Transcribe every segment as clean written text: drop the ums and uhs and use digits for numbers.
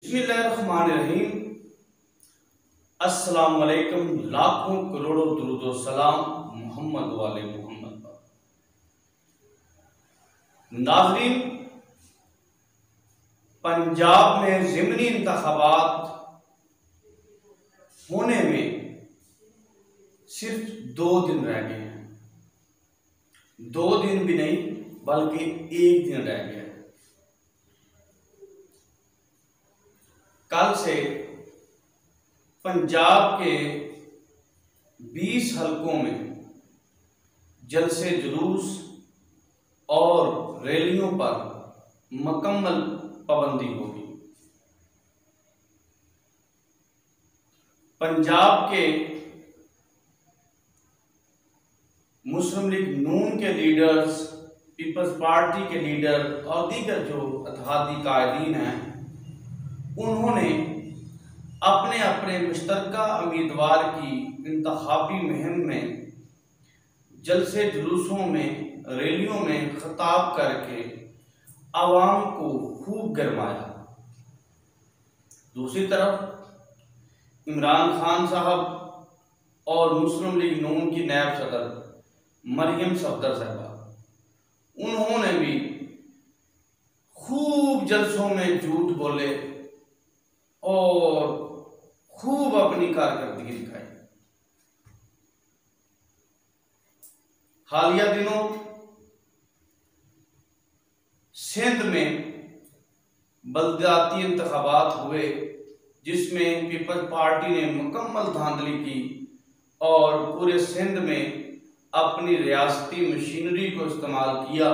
बिस्मिल्लाहिर्रहमानिर्रहीम। अस्सलाम वालेकुम। लाखों करोड़ों दुरूद व सलाम मोहम्मद वाले मोहम्मद पर। नाज़रीन, पंजाब में ज़िमनी इंतखाबात होने में सिर्फ 2 दिन रह गए हैं। 2 दिन भी नहीं बल्कि 1 दिन रह गया है। कल से पंजाब के 20 हलकों में जलसे जुलूस और रैलियों पर मुकम्मल पाबंदी होगी। पंजाब के मुस्लिम लीग नून के लीडर्स, पीपल्स पार्टी के लीडर और दीगर जो इत्तेहादी कायदीन हैं, उन्होंने अपने अपने मुश्तरका उम्मीदवार की इंतखाबी मुहिम में जलसे जुलूसों में, रैलियों में खिताब करके आवाम को खूब गरमाया। दूसरी तरफ इमरान खान साहब और मुस्लिम लीग नून की नायब सदर मरियम सफदर साहबा, उन्होंने भी खूब जलसों में झूठ बोले और खूब अपनी कारकर्दगी दिखाई। हालिया दिनों सिंध में बल्दियाती इंतखाबात हुए, जिसमें पीपल्स पार्टी ने मुकम्मल धांधली की और पूरे सिंध में अपनी रियासती मशीनरी को इस्तेमाल किया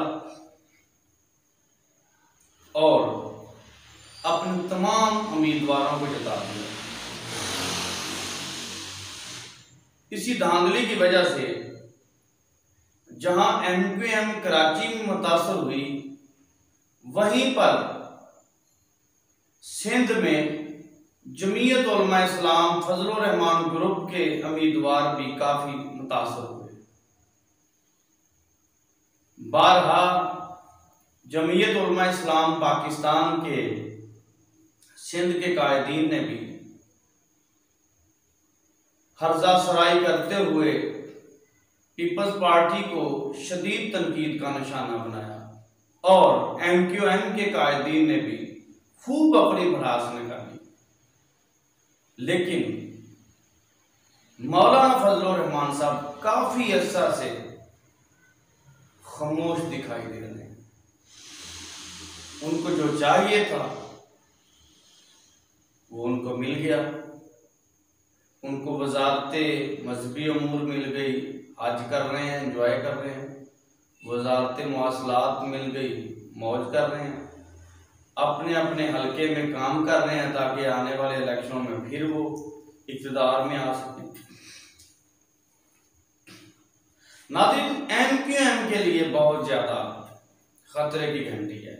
और अपने तमाम उम्मीदवारों को जिता दिया। इसी धांधली की वजह से जहां MQM कराची में मुतासर हुई, वहीं पर सिंध में जमीयत उलमा इस्लाम फजलुर रहमान ग्रुप के उम्मीदवार भी काफी मुतासर हुए। बारहा जमीयत उलमा इस्लाम पाकिस्तान के सिंध के कायदीन ने भी हर्जा सराई करते हुए पीपल्स पार्टी को शदीद तनकीद का निशाना बनाया और MQM के कायदीन ने भी खूब अपनी भड़ास निकाली। लेकिन मौलाना फजलुर रहमान साहब काफी अर्सा से खामोश दिखाई दे रहे हैं। उनको जो चाहिए था वो उनको मिल गया। उनको वजारते मजहबी अमूर मिल गई, हज कर रहे हैं, एंजॉय कर रहे हैं। वजारते मवासलात मिल गई, मौज कर रहे हैं। अपने अपने हलके में काम कर रहे हैं ताकि आने वाले इलेक्शनों में फिर वो इक़्तिदार में आ सके। नाज़रीन, MQM के लिए बहुत ज्यादा खतरे की घंटी है।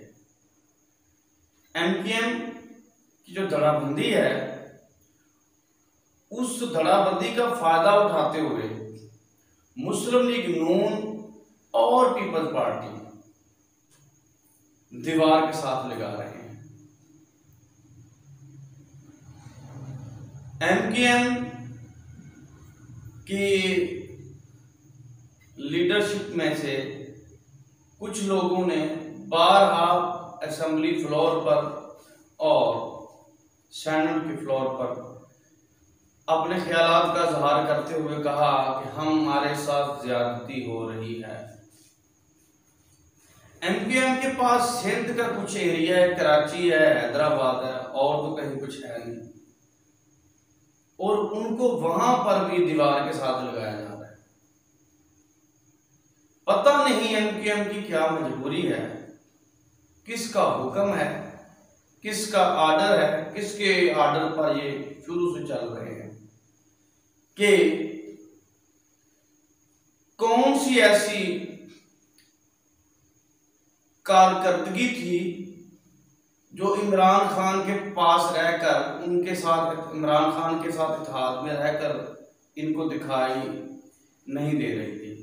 MQM की जो धड़ाबंदी है, उस धड़ाबंदी का फायदा उठाते हुए मुस्लिम लीग नून और पीपल्स पार्टी दीवार के साथ लगा रहे हैं। MQM की लीडरशिप में से कुछ लोगों ने बारहा असेंबली फ्लोर पर और सेनेट के फ्लोर पर अपने ख्यालात का इजहार करते हुए कहा कि हमारे साथ ज्यादती हो रही है। MQM के पास सिंध का कुछ एरिया है, कराची है, हैदराबाद है, और तो कहीं कुछ है नहीं, और उनको वहां पर भी दीवार के साथ लगाया जा रहा है। पता नहीं MQM की क्या मजबूरी है, किसका हुक्म है, किसका आर्डर है, किसके आर्डर पर ये शुरू से चल रहे हैं कि कौन सी ऐसी कारकर्दगी थी जो इमरान खान के पास रहकर, उनके साथ, इमरान खान के साथ इत्तेहाद में रहकर इनको दिखाई नहीं दे रही थी।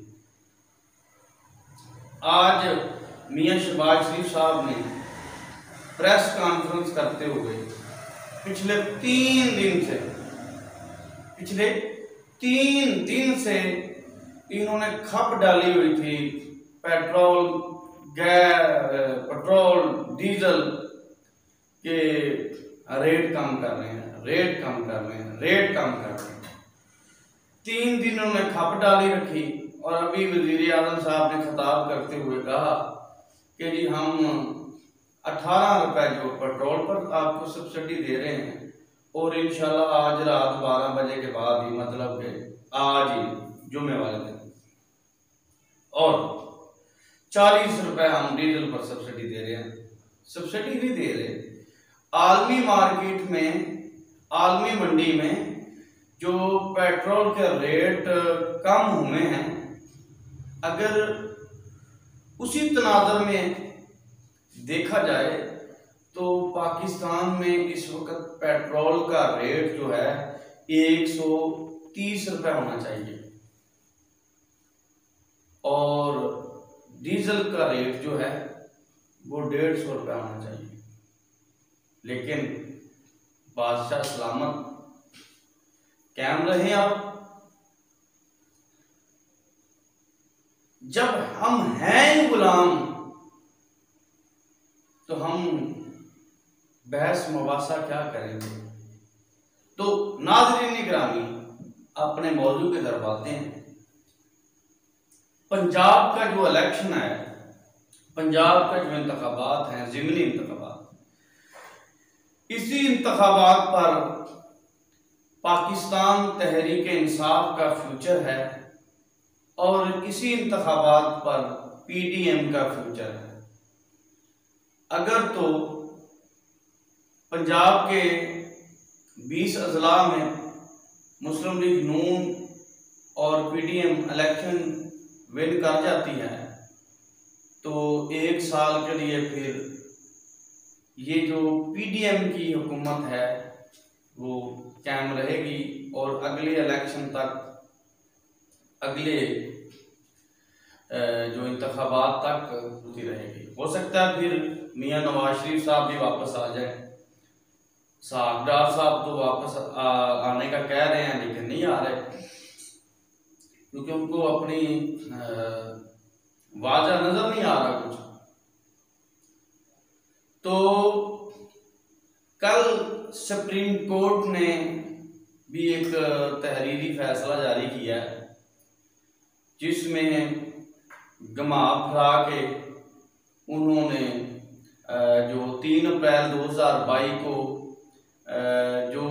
आज मियां शहबाज शरीफ साहब ने प्रेस कॉन्फ्रेंस करते हुए पिछले 3 दिन से इन्होंने खप डाली हुई थी पेट्रोल, डीजल के रेट कम कर रहे हैं, रेट कम कर रहे हैं। 3 दिन उन्होंने खप डाली रखी और अभी वजीर आजम साहब ने खिताब करते हुए कहा कि जी हम 18 रुपए जो पेट्रोल पर आपको सब्सिडी दे रहे हैं और इंशाल्लाह आज रात 12 बजे के बाद ही, मतलब कि आज ही जुम्मे वाले दिन, और 40 रुपए हम डीजल पर सब्सिडी दे रहे हैं। सब्सिडी नहीं दे रहे, आलमी मार्केट में, आलमी मंडी में जो पेट्रोल के रेट कम हुए हैं, अगर उसी तनाज़ुर में देखा जाए तो पाकिस्तान में इस वक्त पेट्रोल का रेट जो है 130 रुपए होना चाहिए और डीजल का रेट जो है वो 150 रुपए होना चाहिए। लेकिन बादशाह सलामत कायम रहे। आप जब हम हैं गुलाम तो हम बहस मुबासा क्या करेंगे। तो नाज़रीन गिरामी, अपने मौजू के तरफ आते हैं। पंजाब का जो इलेक्शन है, पंजाब का जो इंतखाबात हैं, ज़िमनी इंतखाबात, इसी इंतखाबात पर पाकिस्तान तहरीक इंसाफ का फ्यूचर है और इसी इंतखाबात पर PDM का फ्यूचर है। अगर तो पंजाब के 20 अजला में मुस्लिम लीग नून और PDM इलेक्शन विन कर जाती है तो 1 साल के लिए फिर ये जो PDM की हुकूमत है वो कायम रहेगी और अगले इलेक्शन तक, अगले जो इंतखाबात तक होती रहेगी। हो सकता है फिर मियां नवाज शरीफ साहब भी वापस आ जाए। साहबदार साहब तो वापस आने का कह रहे हैं लेकिन नहीं आ रहे क्योंकि उनको अपनी वाजा नजर नहीं आ रहा कुछ। तो कल सुप्रीम कोर्ट ने भी एक तहरीरी फैसला जारी किया है जिसमें घुमा फिरा के उन्होंने जो 3 अप्रैल 2022 को जो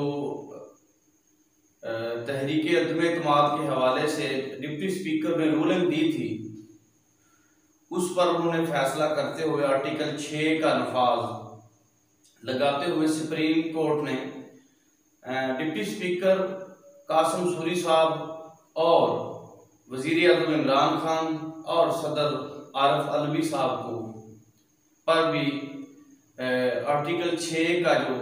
तहरीक अदम एतमाद के हवाले से डिप्टी स्पीकर ने रूलिंग दी थी, उस पर उन्होंने फैसला करते हुए आर्टिकल 6 का नफाज लगाते हुए सुप्रीम कोर्ट ने डिप्टी स्पीकर कासिम सूरी साहब और वजीर आज़म इमरान खान और सदर आरिफ अलवी साहब को पर भी आर्टिकल 6 का जो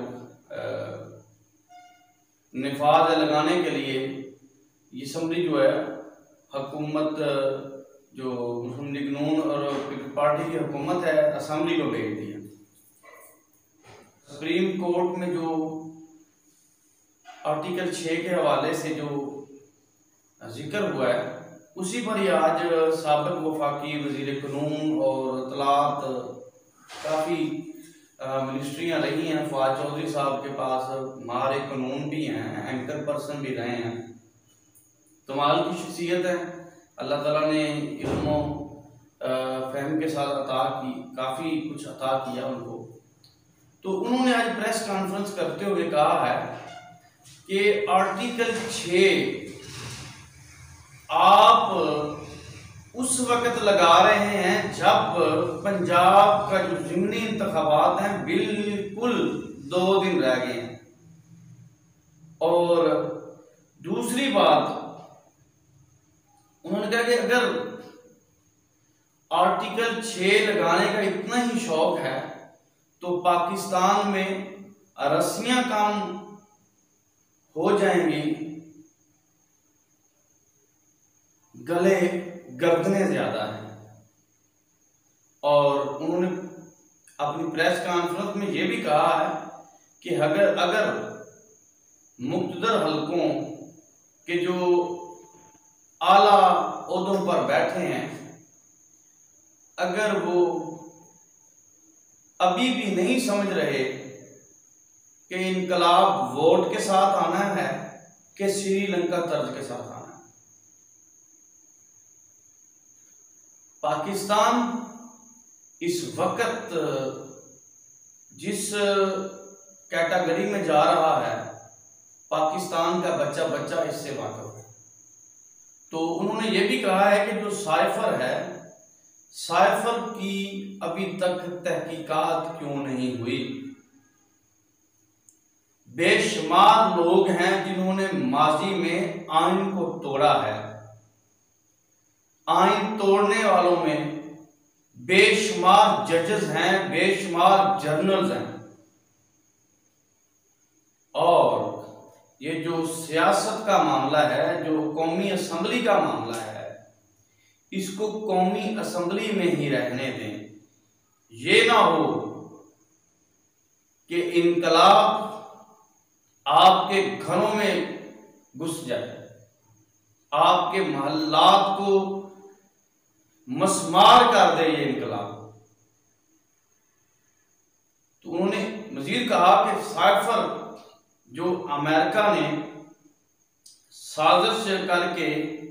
निफाज लगाने के लिए ये असम्बली जो है हुकूमत, जो मुस्लिम लीग नून और पीपल्स पार्टी की हुकूमत है, असम्बली को भेज दिया। सुप्रीम कोर्ट में जो आर्टिकल 6 के हवाले से जो जिक्र हुआ है उसी पर ही आज साबिक वफाकी वजीर कानून और इत्तलात, काफ़ी मिनिस्ट्रियाँ रही हैं। फवाद चौधरी साहब के पास मारे कानून भी हैं, एंकर पर्सन भी रहे हैं। कमाल की शख्सियत है, अल्लाह ताला ने इल्मो फहम के साथ अता की, काफ़ी कुछ अता किया उनको। तो उन्होंने आज प्रेस कॉन्फ्रेंस करते हुए कहा है कि आर्टिकल 6 आप उस वक्त लगा रहे हैं जब पंजाब का जो ज़िमनी इंतखाबात हैं बिल्कुल 2 दिन रह गए हैं। और दूसरी बात उन्होंने कहा कि अगर आर्टिकल 6 लगाने का इतना ही शौक है तो पाकिस्तान में रस्सियां कम हो जाएंगी, गले गर्दनें ज्यादा हैं। और उन्होंने अपनी प्रेस कॉन्फ्रेंस में यह भी कहा है कि अगर मुक़्तदर हलकों के जो आला ओहदों पर बैठे हैं, अगर वो अभी भी नहीं समझ रहे कि इनकलाब वोट के साथ आना है कि श्रीलंका तर्ज के साथ आना है। पाकिस्तान इस वक्त जिस कैटेगरी में जा रहा है, पाकिस्तान का बच्चा बच्चा इससे वाकिफ है। तो उन्होंने ये भी कहा है कि जो साइफर है, साइफर की अभी तक तहकीकात क्यों नहीं हुई। बेशुमार लोग हैं जिन्होंने माजी में आइन को तोड़ा है। आइन तोड़ने वालों में बेशुमार जजेस हैं, बेशुमार जर्नल्स हैं। और ये जो सियासत का मामला है, जो कौमी असम्बली का मामला है, इसको कौमी असम्बली में ही रहने दें। ये ना हो कि इनकलाब आपके घरों में घुस जाए, आपके मोहल्लात को मस्मार कर दे ये इनकलाब। तो उन्होंने मजीद कहा कि साइफर जो अमेरिका ने साजिश करके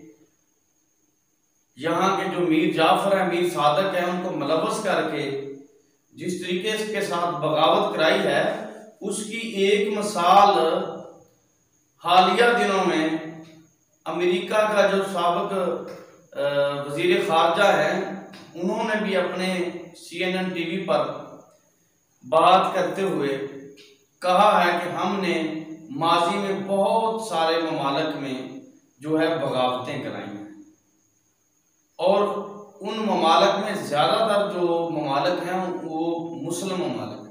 यहाँ के जो मीर जाफर है, मीर सादक है, उनको मुलव्वस करके जिस तरीके के साथ बगावत कराई है, उसकी एक मिसाल हालिया दिनों में अमेरिका का जो साबिक वजीर खारजा है, उन्होंने भी अपने CNN TV पर बात करते हुए कहा है कि हमने माजी में बहुत सारे ममालिक में जो है बगावतें कराई हैं, और उन ममालिक में ज़्यादातर जो ममालिक हैं वो मुस्लिम ममालिक